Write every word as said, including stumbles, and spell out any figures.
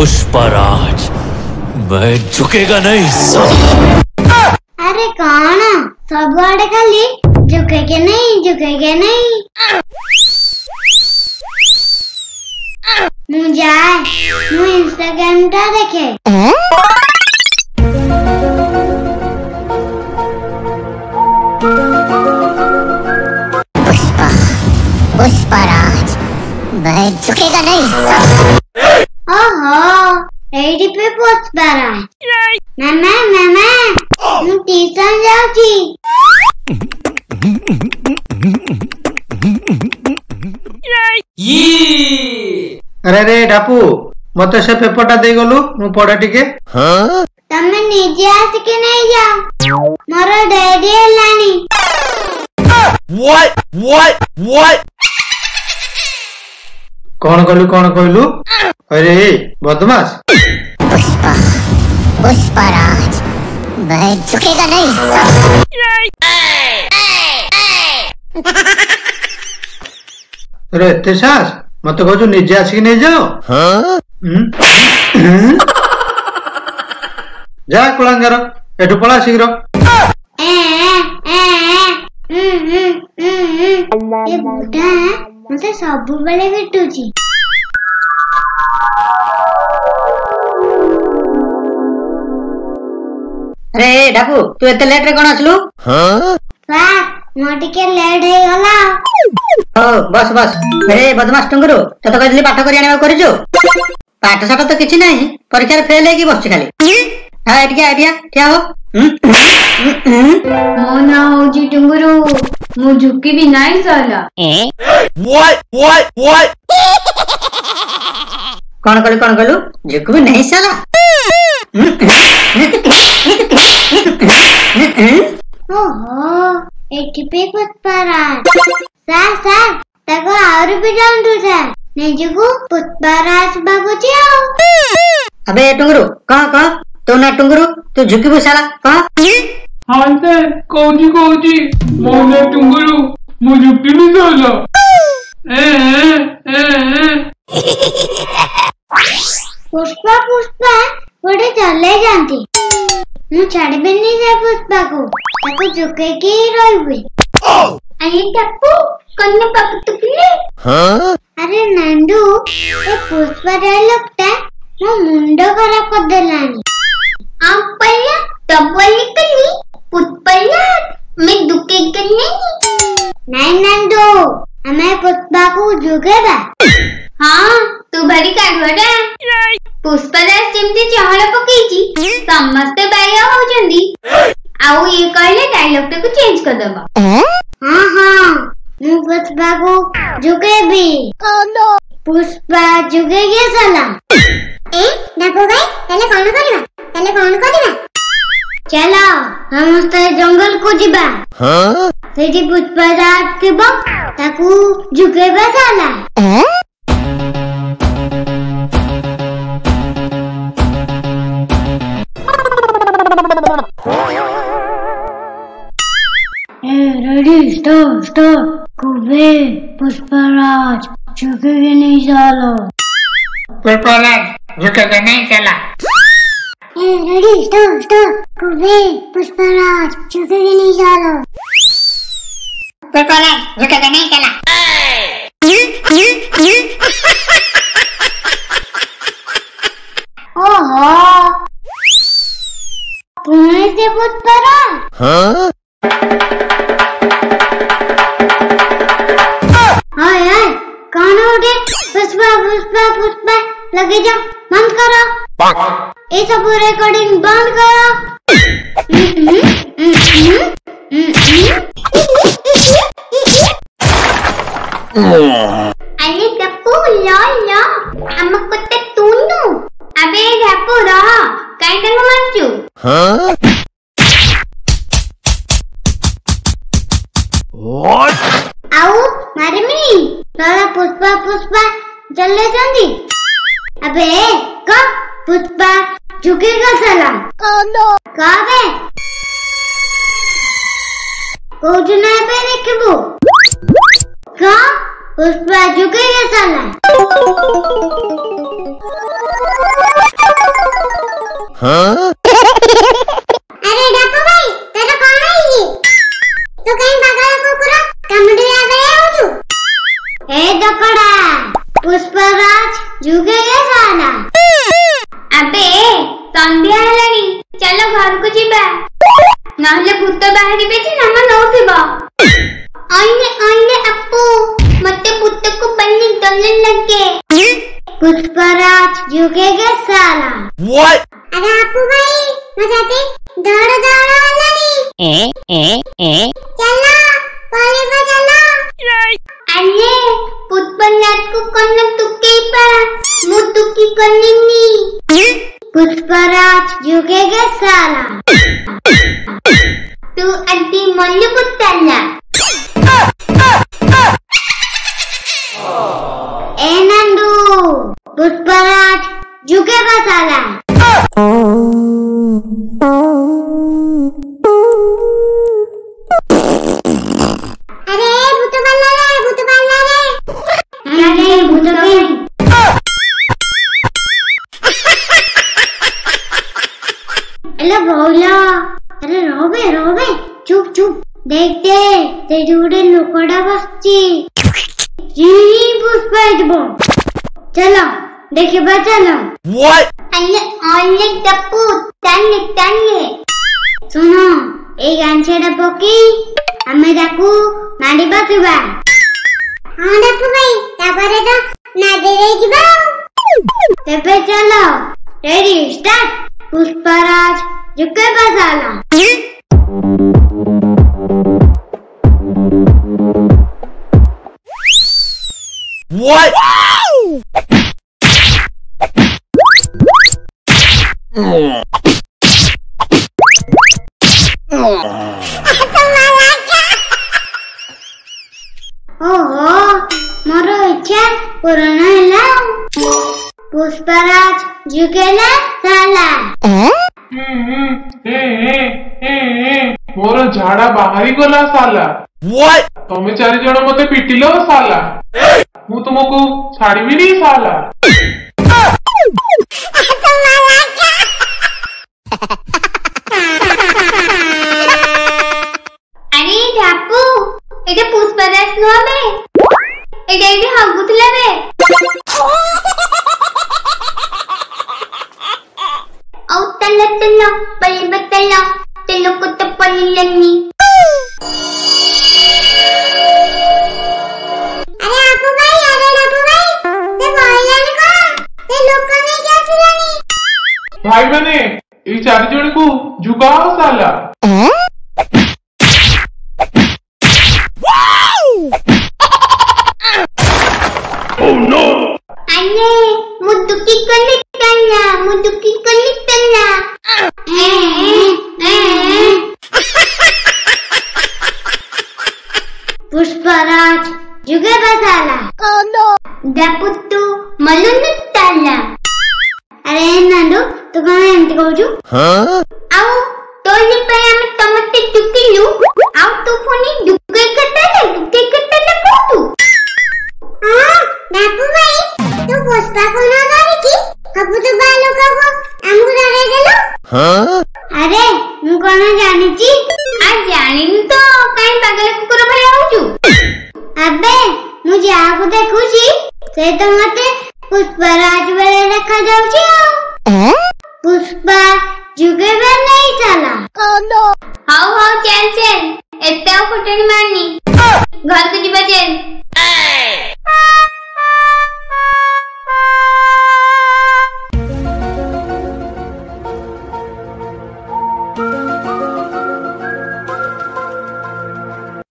पुष्पराज, मैं झुकेगा नहीं साला। अरे कौन सब आड़े खाली झुकेगे नहीं झुकेगे नहीं। मु जाए मु इंस्टाग्राम टा देखे। पुष्पा पुष्पराज, मैं झुकेगा नहीं। ओहो एडी पे पुष्पराज। मामा मामा मु ट्यूशन जाउची। अरे रे ढापू मत से पेपर दे गलु मु पढ़े टिके। हाँ? तमे निजे आसिके नहीं जाओ मोर डेडी हेलानी। What? What? What? कौन कहलु कौन कहलु? अरे बदमाश। पुष्पा पुष्पराज, मैं झुकेगा नहीं। अरे एते सास मत कहू निजे आसिक नहीं जाओ। हाँ? जा कुलांगार एठू पला शीघ्र। ये बुढ़ा मते सबु बेले भेटुची। अरे डाकू तू एते लेट रे कोन आसलु? हाँ? सार मो टिके लेट हे गला। ओ बस बस। अरे बदमाश टुंगुरु तो तो कहली पाठ करी आनिबा करिजो। पाठ साठ तो किछि नाही, परीक्षा रे फेल हे की बसछि खाली। हां एटिया एटिया ठिया हो। मो ना होजी टुंगुरु मु झुकी भी नहीं साला। What? What? What? कौन कहलु कौन कहलु झुकी भी नहीं साला। ओहो एटी पे पुष्पराज। सार सार ताको और भी जानतु सार निजको पुष्पराज बाबूजी आओ। अबे टुंगुरु कह कह तो ना टुंगुरु तू झुकी भी साला कह। हाँ सर कौजी कौजी मोने टुंगुरु मु झुकी भी साला। ए ए ए पुष्पा पुष्पा बड़े चले जानती। मु छाड़बेनी से पुष्पा को ताको झुके के ही रहबे। अरे टप्पू कन्ने पापा तुकले। हाँ? अरे नंदू ए पुष्पा डायलॉग टा मो मुंडो खराब कर देलानी। आप पहले तब बोली कली पुष्पा मैं दुखे करने नहीं नंदू हमें पुष्पा को झुकेगा। हाँ तू भरी काढवटा पुष्पराज जेमती चहल पकेची समस्त बाया होजंदी आउ ये कहले डायलॉग टा को चेंज कर दबा। हाँ हाँ मु पुष्पा को झुकेबी। पुष्पा झुकेगी साला। ए डाकू भाई तले कौन करबा तले कौन करबा? चलो समस्त जंगल को जिबा। हाँ? सेठी पुष्पराज थिबो ताकू झुकेबा साला। रेडी स्टॉप स्टॉप कुबे पुष्पराज झुकेगी नहीं सालो। पुष्पराज झुकेगा नहीं साला। रेडी स्टॉप स्टॉप कुबे पुष्पराज झुकेगी नहीं सालो। पुष्पराज झुकेगा नहीं साला। ओहो पुणे से पुष्पराज। हाँ? हाय हाय कौन हो गए? पुष्पा पुष्पा पुष्पा लगे जाओ बंद करो। ये सब रिकॉर्डिंग बंद करो। अरे डप्पू लो लो हमको ते तूनु अबे डप्पू रहा काय तंग मारचू। हाँ? What? आओ मारमी साला पुष्पा पुष्पा चले जांदी। अबे का पुष्पा झुकेगा साला। का बे कोजना पे निकबू का पुष्पा झुकेगा साला। Huh? अरे डप्पू भाई तेरा कौन है ये? तू कहीं पागल कुकुर कामुड़ी आ गया हो तू? ए दकड़ा पुष्पराज जुगेगा साला। अबे संध्या हेलानी चलो घर को जीवा नहले भूत बाहरी बेची नाम नौथिबा। अन्य अन्य अपू मते भूत को बन्नी डलने लगे। पुष्पराज जुगेगा साला। What? अरे अपू भाई मजाते दौड़ दौड़ हेलानी। ए ए ए चला कॉलेज में चला। अन्य पुष्पराज को कन्न तुके पा मुतुकी कन्नी पुष्पराज जुगेगा साला। तू अड्डी मल्लु पुत्तला। ए नंदू पुष्पराज जुगेगा साला। अरे भूत बल्ला रे भूत बल्ला रे। क्या रे भूत बल्ला? एला बोला अरे रोबे रोबे चुप चुप देखते ते जुड़े लोकड़ा बसची जी पुष्पा जबो चलो देखे बा चलो। What? अन्य अन्य डप्पू तन्ने तन्ने सुनो ए गांछेड़ा पकी हमें डाकू नाडी बसुबा। हां डप्पू भाई तापरे तो नाडी रे जिबा। तेबे चलो रेडी स्टार्ट पुष्पराज जुके बसाला। What? ओहो मोरो इच्छा पूर्ण हैला। पुष्पराज जुकेला साला। मोर झाड़ा बाहरी गला साला। What? तमे चारि जण मते पिटिलो साला। मु तुमको छाड़ीबी नहीं साला। अरे डापू एटे पुष्पराज नुआ बे एटे एटे हगुतला बे। औ तल्ला तल्ला पल्ली बतल्ला तेलो को तो पल्ली लन्नी। अरे आपू भाई अरे आपू भाई ते बोलन को ते लोक ने क्या चिल्लानी? भाई बने ये चारि जण को झुकाओ साला। Oh no! अन्य मुद्दुकी कल्ली तल्ला मुद्दुकी कल्ली तल्ला। पुष्पराज जुगे बसाला। oh no डपुत्तु मलुन तल्ला। अरे नंदू तू कौन एंटी कहूचु? Huh? आउ तोली पे हम तमते चुकिलु आउ तू फोनी दुके कटले दुके कटले को तू। हां बापू भाई तू पुष्पा को ना गाड़ी की कबू तो बालो कबू हमको डरे गेलो। Huh? अरे मु कोन जानि छी? आ जानिन तो काई पागल कुकुर भले होचु। अबे मु जाको देखु छी से तो मते पुष्पराज बेले देखा जाउ छी। पुष्पा जुगे बे नहीं साला। oh no हाउ हाउ चल चल एते फुटनी मारनी घर को जीवा चल।